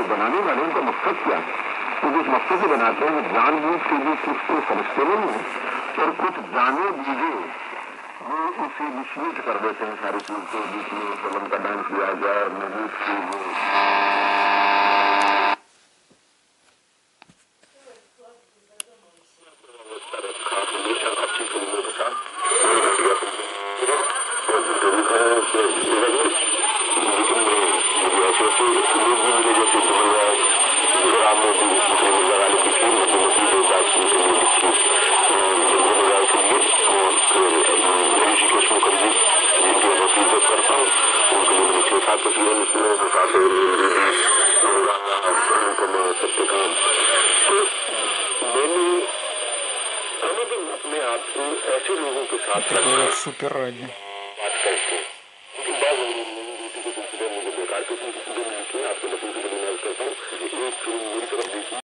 बनाने वाले उनका मकसद क्या है, तो जिस मकसद से बनाते हैं जानबूझ के भी कुछ को समझते नहीं है और कुछ जाने बूझे वो उसे मिसयूज कर देते हैं। सारी चीज को बीच में फिल्म का डांस दिया जाए और महबूब की अच्छी फिल्मों के साथ लेकिन मुझे ऐसे ऐसे लोग भी मिले जैसे राम मोदी मिर्जा गालिब की थी मधुमती देवदास सिंह के लिए लिखी के लिए और फिर ऋषिकेश मुखर्जी जिनकी बहुत इज्जत करता हूँ उनके लिए मैंने 6-7 तस्वीरें लिखी है मुसाफिर सत्यकाम। तो मैंने अपने आप को ऐसे लोगों के साथ супер ради. बात करके ड्यूटी को सिलसिले मुझे बेकार किसी आपके बच्चों के लिए मैं करता हूँ एक फिल्म मेरी तरफ देखी